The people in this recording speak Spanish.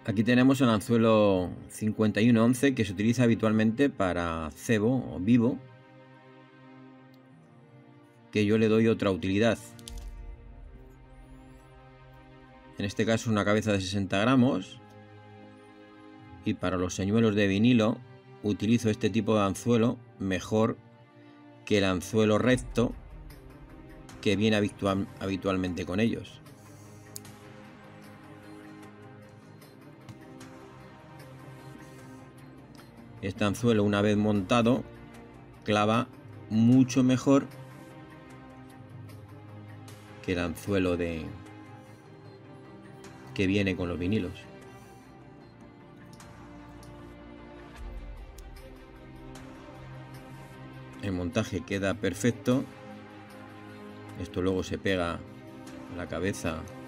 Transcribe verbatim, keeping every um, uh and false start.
Aquí tenemos el anzuelo cincuenta y uno once que se utiliza habitualmente para cebo o vivo, que yo le doy otra utilidad. En este caso una cabeza de sesenta gramos, y para los señuelos de vinilo utilizo este tipo de anzuelo mejor que el anzuelo recto que viene habitual, habitualmente con ellos. Este anzuelo, una vez montado, clava mucho mejor que el anzuelo de que viene con los vinilos. El montaje queda perfecto. Esto luego se pega a la cabeza